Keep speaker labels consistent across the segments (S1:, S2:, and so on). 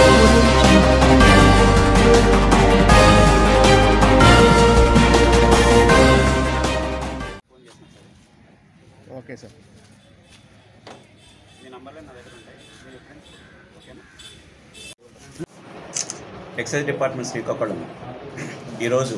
S1: Okay sir,
S2: మీ నంబర్లే నా దగ్గర ఉంటాయి. ఓకేనా? ఎక్సైజ్ డిపార్ట్మెంట్ శ్రీకాకుళం ఈరోజు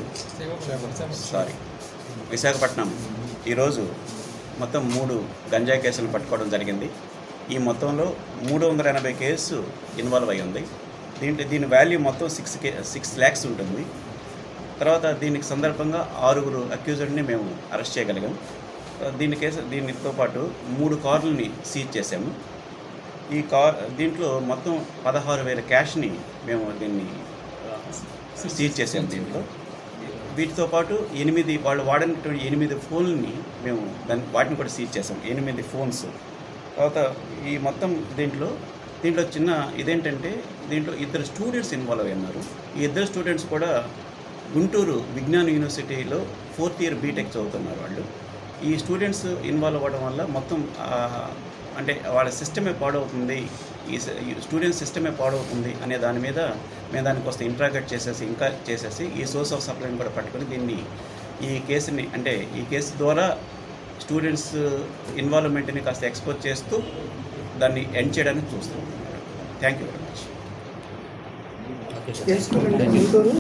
S2: విశాఖపట్నం ఈరోజు మొత్తం 3 గంజాయి కేసులను పట్టుకోవడం జరిగింది. ఈ మొత్తంలో 380 కేసు ఇన్వాల్వ్ అయి ఉంది. దీని వాల్యూ మొత్తం 6 lakhs ఉంటుంది. తర్వాత దీనికి సందర్భంగా 6 అక్యూజ్డ్ని మేము అరెస్ట్ చేయగలిగాం. దీనితో పాటు 3 కార్లని సీజ్ చేశాము. దీంట్లో మొత్తం 16,000 క్యాష్ని మేము దీన్ని సీజ్ చేసాము. వీటితో పాటు 8 వాళ్ళు వాడినటువంటి 8 ఫోన్లని మేము వాటిని కూడా సీజ్ చేసాం. 8 ఫోన్స్. తర్వాత ఈ మొత్తం దీంట్లో చిన్న ఇదేంటంటే దీంట్లో 2 స్టూడెంట్స్ ఇన్వాల్వ్ అయి ఉన్నారు. ఈ 2 స్టూడెంట్స్ కూడా గుంటూరు విజ్ఞాన యూనివర్సిటీలో 4th year బీటెక్ చదువుతున్నారు. వాళ్ళు ఈ స్టూడెంట్స్ ఇన్వాల్వ్ అవ్వడం వల్ల మొత్తం అంటే వాళ్ళ సిస్టమే పాడవుతుంది, ఈ స్టూడెంట్ సిస్టమే పాడవుతుంది అనే దాని మీద మేము దానికి వస్తే ఇంట్రాగేట్ చేసేసి ఈ సోర్స్ ఆఫ్ సప్లైని కూడా పట్టుకొని ఈ కేసు ద్వారా స్టూడెంట్స్ ఇన్వాల్వ్మెంట్ని కాస్త ఎక్స్పోజ్ చేస్తూ దాన్ని ఎండ్ చేయడానికి చూస్తాం. Thank you very much.